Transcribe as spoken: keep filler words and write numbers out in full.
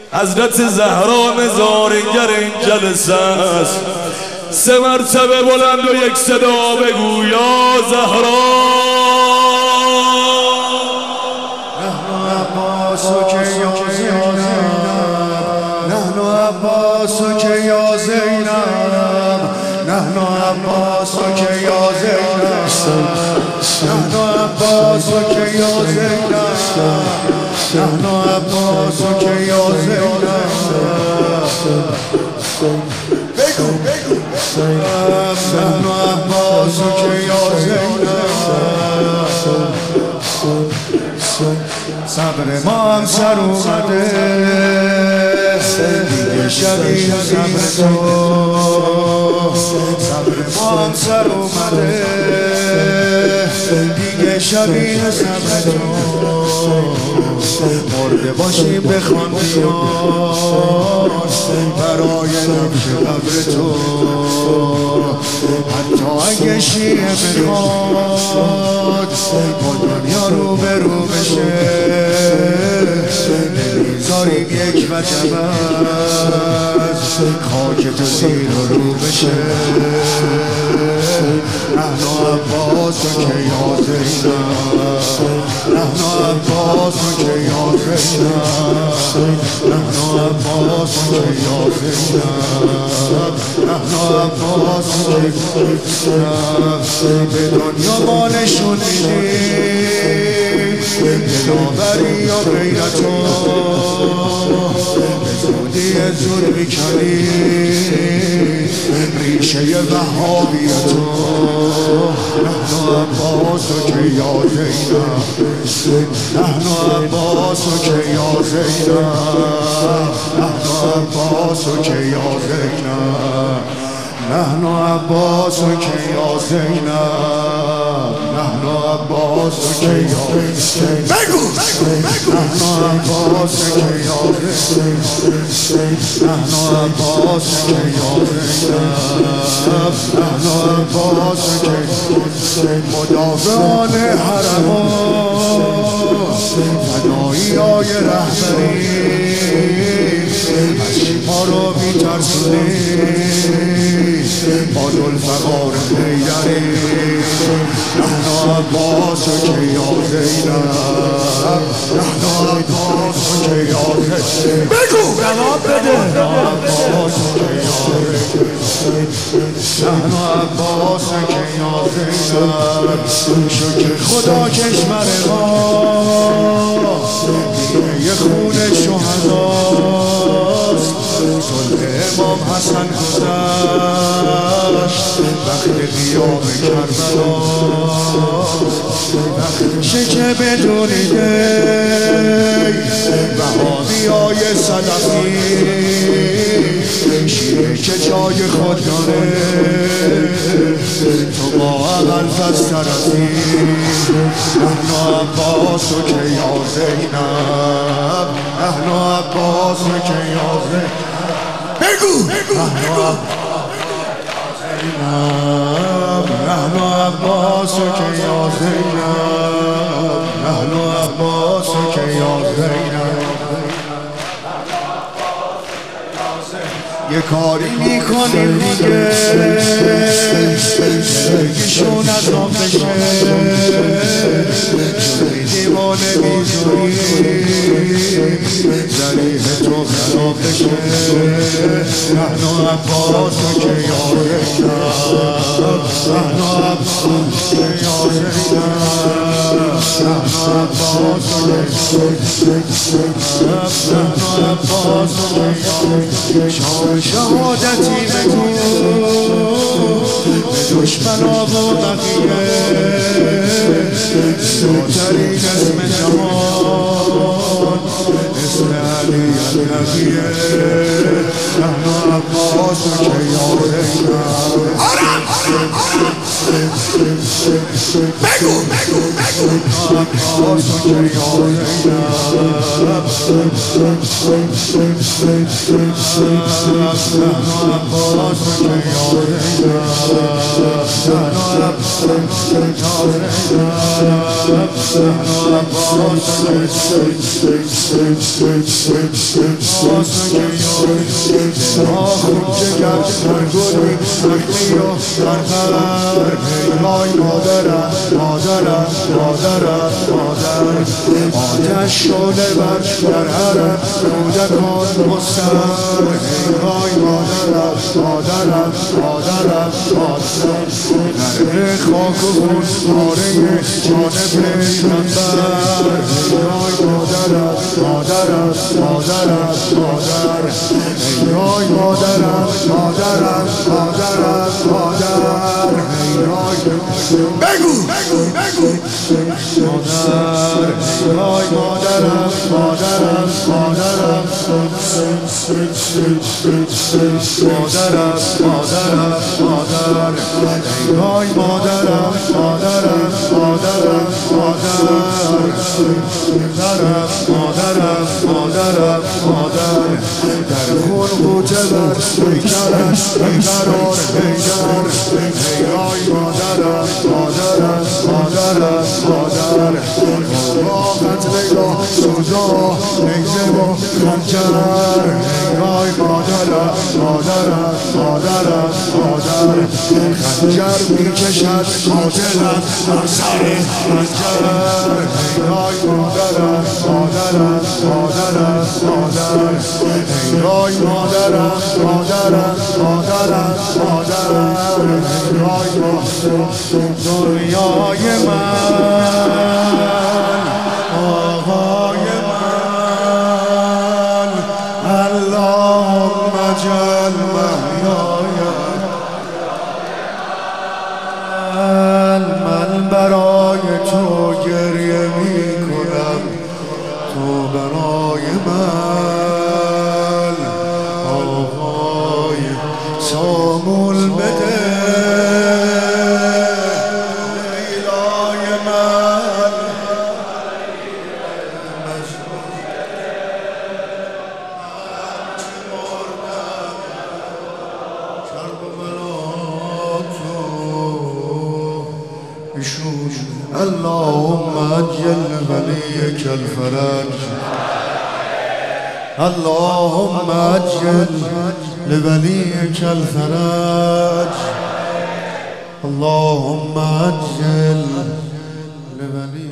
حضرت زهرا نظارگر این جلسه است. سه مرتبه بلند و یک صدا بگو یا زهرا. نحن عباسک یا زینب، نحن عباسک یا زینب، نحن عباسک یا زینب، نحن عباسک یا زینب، نحن عباسک یا زینب. بگو بگو نحن عباسک یا زینب. صبر ما هم سر اومده دیگه شبیه صبر تو، صبر ما هم سر اومده دیگه شبیه صبر تو. مرده باشیم بخوان بیان برای نقش قبر تو، حتی اگه شیعه بخواد با دنیا رو به رو بشه، نمیذاریم یک وجب از خاک تو زیر و رو بشه. نحن عباسک یا زینب، نحن عباسک یا زینب، نحن عباسک یا زینب، نحن عباسک یا زینب. به دنیا ما نشون میدیم دلاوری یا غیرتو، به زودی زود میکنیم ریشه وهابیتو. نحن عباسک یا زینب، نحن عباسک یا زینب، نحن عباسک یا زینب، نحن عباسک یا زینب، نحن عباسک یا زینب. بگو نحن عباسک یا زینب، نحن عباسک یا زینب، نحن عباسک. مدافعان حرم‌ها فدایی‌های رهبری از ما رو می‌ترسونی با ذوالفقار حیدری. نحن عباسک یا زینب، نحن عباسک یا زینب. بگو جواب بده. نحن عباسک یا زینب. شکر خدا کشور ما یه خون شهداست. صلح امام حسن گذشت وقت قیام کربلا، وقتشه که بدون دی وهابیای سلفی شیعه که جای خود داره تو با اقل فز طرفی. نحن عباسک یا زینب، نحن عباسک یا زینب. بگو نحن عباسک یا زینب، نحن عباسک یا زینب. یه کاری میکنیم دیگه زندگیشون از آن بشه، جوری دیوانه میزونیم ذریح تو خراب بشه. نحن عباسک یا زینب، نحن عباسک یا زینب، نحن عباسک یا زینب. شهادتی بگو به دشمنا و بقیه، زودترین اسم جهان اسم علی النبیه. نحن عباسک یا زینب. بگو بگو بگو وای مادرم مادرم مادرم مادر آتش شده بر در حرم کودکان مستر وای مادرم مادرم مادرم مادر در خاک و خون پاره جان پیغمبر وای مادرم مادرم مادرم مادر وای مادرم مادرم مادرم مادر بگو بگو بگو مادر وای مادرم مادرم مادرم مادرم مادرم مادر وای مادرم مادرم مادرم مادر مادرم مادرم مادرم مادر در خون قوطه بر پیکرش بیقرار بیدر وای مادرم مادرم مادرم مادر با قتل یا سوزا نیزه و خنجر وای مادرم مادرم مادرم مادر خنجر میکشد قاتلم بر سر خنجر وای مادرم مادرم مادرم مادر وای مادرم مادرم مادرم مادر وای دنیای من آقای من اللهم اجعل محیای من برای تو گریه می کنم تو برای من آقای سامول بده اللهم اجل وليك الفرج اللهم اجل لوليك الفرج اللهم اجل لوليك